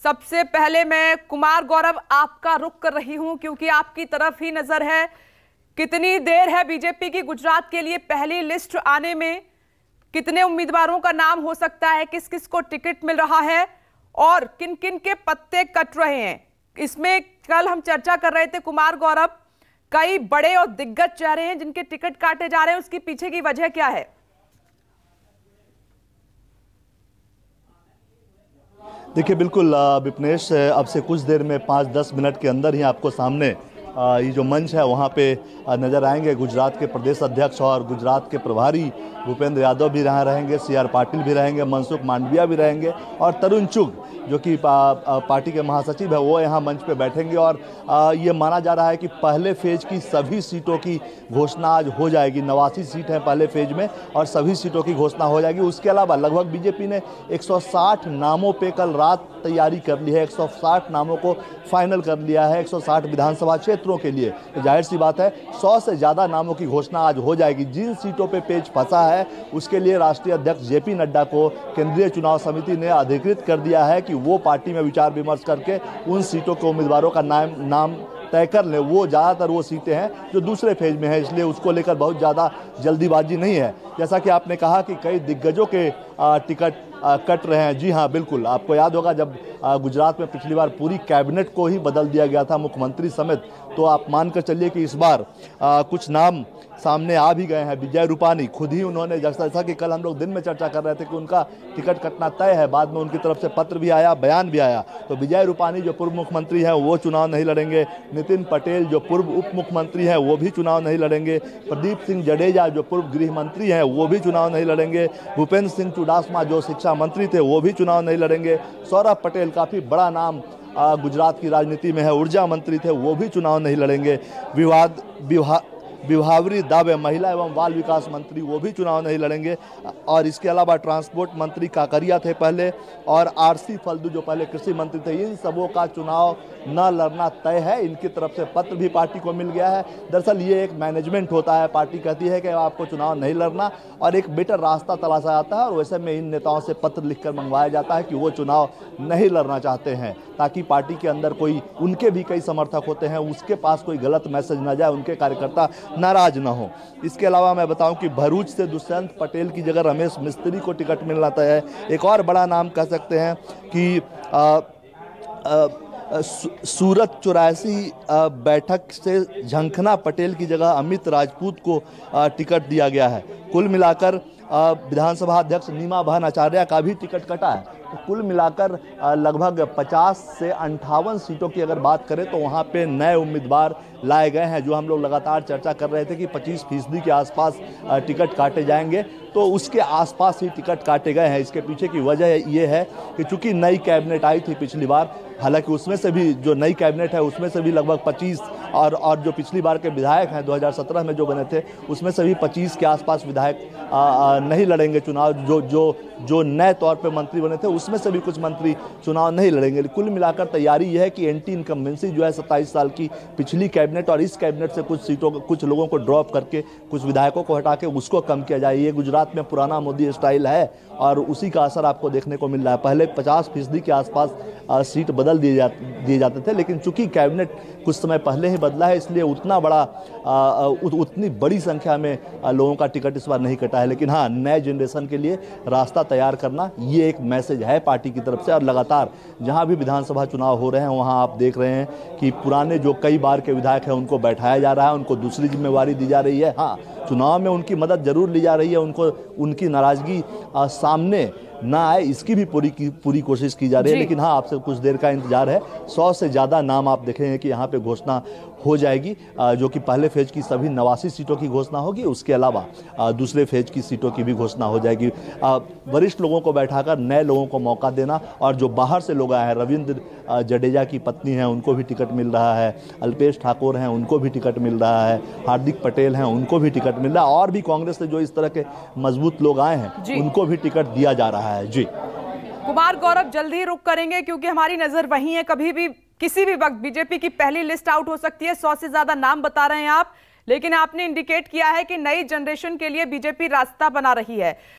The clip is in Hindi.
सबसे पहले मैं कुमार गौरव आपका रुख कर रही हूं क्योंकि आपकी तरफ ही नजर है। कितनी देर है बीजेपी की गुजरात के लिए पहली लिस्ट आने में? कितने उम्मीदवारों का नाम हो सकता है? किस किस को टिकट मिल रहा है और किन किन के पत्ते कट रहे हैं? इसमें कल हम चर्चा कर रहे थे कुमार गौरव, कई बड़े और दिग्गज चेहरे हैं जिनके टिकट काटे जा रहे हैं, उसकी पीछे की वजह क्या है? देखिए बिल्कुल विपनेश, अब से कुछ देर में 5-10 मिनट के अंदर ही आपको सामने ये जो मंच है वहाँ पे नज़र आएंगे गुजरात के प्रदेश अध्यक्ष और गुजरात के प्रभारी भूपेंद्र यादव भी रहेंगे, CR पाटिल भी रहेंगे, मनसुख मांडविया भी रहेंगे और तरुण चुग जो कि पार्टी के महासचिव है वो यहाँ मंच पे बैठेंगे। और ये माना जा रहा है कि पहले फेज की सभी सीटों की घोषणा आज हो जाएगी। 89 सीट हैं पहले फेज में और सभी सीटों की घोषणा हो जाएगी। उसके अलावा लगभग बीजेपी ने 160 नामों पे कल रात तैयारी कर ली है, 160 नामों को फाइनल कर लिया है 160 विधानसभा क्षेत्रों के लिए। तो जाहिर सी बात है 100 से ज़्यादा नामों की घोषणा आज हो जाएगी। जिन सीटों पे पेच फंसा है उसके लिए राष्ट्रीय अध्यक्ष JP नड्डा को केंद्रीय चुनाव समिति ने अधिकृत कर दिया है कि वो पार्टी में विचार विमर्श करके उन सीटों के उम्मीदवारों का नाम तय कर ले। वो ज़्यादातर वो सीटें हैं जो दूसरे फेज में है, इसलिए उसको लेकर बहुत ज़्यादा जल्दीबाजी नहीं है। जैसा कि आपने कहा कि कई दिग्गजों के टिकट कट रहे हैं। जी हाँ बिल्कुल, आपको याद होगा जब गुजरात में पिछली बार पूरी कैबिनेट को ही बदल दिया गया था, मुख्यमंत्री समेत, तो आप मानकर चलिए कि इस बार कुछ नाम सामने आ भी गए हैं। विजय रूपानी खुद ही उन्होंने, जैसा कि कल हम लोग दिन में चर्चा कर रहे थे कि उनका टिकट कटना तय है, बाद में उनकी तरफ से पत्र भी आया, बयान भी आया। तो विजय रूपानी जो पूर्व मुख्यमंत्री हैं वो चुनाव नहीं लड़ेंगे। नितिन पटेल जो पूर्व उप मुख्यमंत्री हैं वो भी चुनाव नहीं लड़ेंगे। प्रदीप सिंह जडेजा जो पूर्व गृह मंत्री हैं वो भी चुनाव नहीं लड़ेंगे। भूपेंद्र सिंह चुडासमा जो शिक्षा मंत्री थे वो भी चुनाव नहीं लड़ेंगे। सौरभ पटेल काफ़ी बड़ा नाम गुजरात की राजनीति में है, ऊर्जा मंत्री थे, वो भी चुनाव नहीं लड़ेंगे। विभावरी दावे महिला एवं बाल विकास मंत्री वो भी चुनाव नहीं लड़ेंगे। और इसके अलावा ट्रांसपोर्ट मंत्री काकरिया थे पहले और RC फल्दू जो पहले कृषि मंत्री थे, इन सबों का चुनाव न लड़ना तय है। इनकी तरफ से पत्र भी पार्टी को मिल गया है। दरअसल ये एक मैनेजमेंट होता है, पार्टी कहती है कि आपको चुनाव नहीं लड़ना और एक बेटर रास्ता तलाशा जाता है और वैसे में इन नेताओं से पत्र लिखकर मंगवाया जाता है कि वो चुनाव नहीं लड़ना चाहते हैं, ताकि पार्टी के अंदर कोई, उनके भी कई समर्थक होते हैं, उसके पास कोई गलत मैसेज न जाए, उनके कार्यकर्ता नाराज न हो। इसके अलावा मैं बताऊं कि भरूच से दुष्यंत पटेल की जगह रमेश मिस्त्री को टिकट मिलना तय है। एक और बड़ा नाम कह सकते हैं कि सूरत 84 बैठक से झंखना पटेल की जगह अमित राजपूत को टिकट दिया गया है। कुल मिलाकर विधानसभा अध्यक्ष नीमा बहन आचार्य का भी टिकट कटा है। तो कुल मिलाकर लगभग 50 से 58 सीटों की अगर बात करें तो वहाँ पे नए उम्मीदवार लाए गए हैं। जो हम लोग लगातार चर्चा कर रहे थे कि 25% के आसपास टिकट काटे जाएंगे, तो उसके आसपास ही टिकट काटे गए हैं। इसके पीछे की वजह ये है कि चूंकि नई कैबिनेट आई थी पिछली बार, हालांकि उसमें से भी जो नई कैबिनेट है उसमें से भी लगभग 25 और जो पिछली बार के विधायक हैं 2017 में जो बने थे उसमें से भी 25 के आसपास विधायक नहीं लड़ेंगे चुनाव। जो नए तौर पे मंत्री बने थे उसमें से भी कुछ मंत्री चुनाव नहीं लड़ेंगे। कुल मिलाकर तैयारी यह है कि एंटी इनकम्बेंसी जो है 27 साल की पिछली कैबिनेट और इस कैबिनेट से कुछ लोगों को ड्रॉप करके, कुछ विधायकों को हटा के उसको कम किया जाए। ये गुजरात में पुराना मोदी स्टाइल है और उसी का असर आपको देखने को मिल रहा है। पहले 50% के आसपास सीट बदल दिए जाते थे, लेकिन चूंकि कैबिनेट कुछ समय पहले ही बदला है इसलिए उतनी बड़ी संख्या में लोगों का टिकट इस बार नहीं कटा है। लेकिन हाँ, नए जनरेशन के लिए रास्ता तैयार करना ये एक मैसेज है पार्टी की तरफ से। और लगातार जहां भी विधानसभा चुनाव हो रहे हैं वहां आप देख रहे हैं कि पुराने जो कई बार के विधायक हैं उनको बैठाया जा रहा है, उनको दूसरी जिम्मेवारी दी जा रही है। हाँ, चुनाव में उनकी मदद जरूर ली जा रही है, उनको उनकी नाराजगी सामने ना आए इसकी भी पूरी कोशिश की जा रही है। लेकिन हाँ, आपसे कुछ देर का इंतजार है। 100 से ज़्यादा नाम आप देखेंगे कि यहाँ पे घोषणा हो जाएगी, जो कि पहले फेज की सभी 89 सीटों की घोषणा होगी। उसके अलावा दूसरे फेज की सीटों की भी घोषणा हो जाएगी। वरिष्ठ लोगों को बैठाकर नए लोगों को मौका देना और जो बाहर से लोग आए हैं, रविंद्र जडेजा की पत्नी हैं उनको भी टिकट मिल रहा है, अल्पेश ठाकुर हैं उनको भी टिकट मिल रहा है, हार्दिक पटेल हैं उनको भी टिकट मिल रहा है और भी कांग्रेस से जो इस तरह के मजबूत लोग आए हैं उनको भी टिकट दिया जा रहा है। जी कुमार गौरव, जल्दी रुक करेंगे क्योंकि हमारी नजर वहीं है। कभी भी किसी भी वक्त बीजेपी की पहली लिस्ट आउट हो सकती है। 100 से ज्यादा नाम बता रहे हैं आप, लेकिन आपने इंडिकेट किया है कि नई जनरेशन के लिए बीजेपी रास्ता बना रही है।